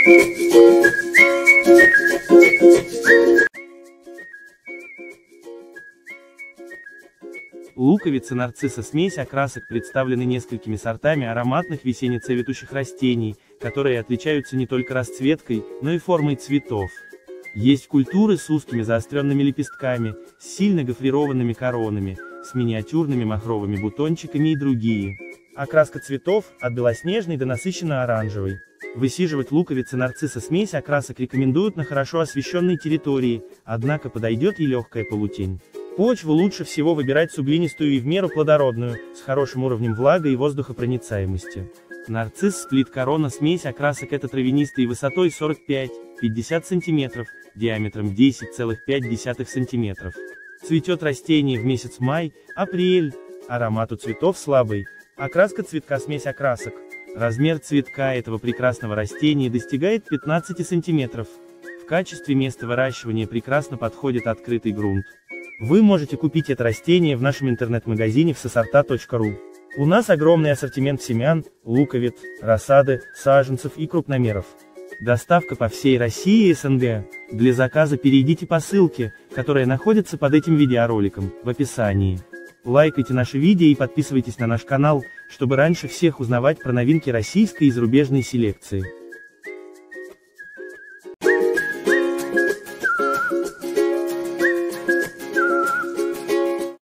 Луковица нарцисса смесь окрасок представлены несколькими сортами ароматных весенне-цветущих растений, которые отличаются не только расцветкой, но и формой цветов. Есть культуры с узкими заостренными лепестками, с сильно гофрированными коронами, с миниатюрными махровыми бутончиками и другие. Окраска цветов – от белоснежной до насыщенно-оранжевой. Высиживать луковицы нарцисса смесь окрасок рекомендуют на хорошо освещенной территории, однако подойдет и легкая полутень. Почву лучше всего выбирать сублинистую и в меру плодородную, с хорошим уровнем влага и воздухопроницаемости. Нарцисс сплит корона смесь окрасок это травянистый высотой 45-50 см, диаметром 10,5 см. Цветет растение в месяц май-апрель, аромат у цветов слабый, окраска цветка смесь окрасок. Размер цветка этого прекрасного растения достигает 15 см. В качестве места выращивания прекрасно подходит открытый грунт. Вы можете купить это растение в нашем интернет-магазине всесорта.ру. У нас огромный ассортимент семян, луковиц, рассады, саженцев и крупномеров. Доставка по всей России и СНГ. Для заказа перейдите по ссылке, которая находится под этим видеороликом, в описании. Лайкайте наши видео и подписывайтесь на наш канал, чтобы раньше всех узнавать про новинки российской и зарубежной селекции.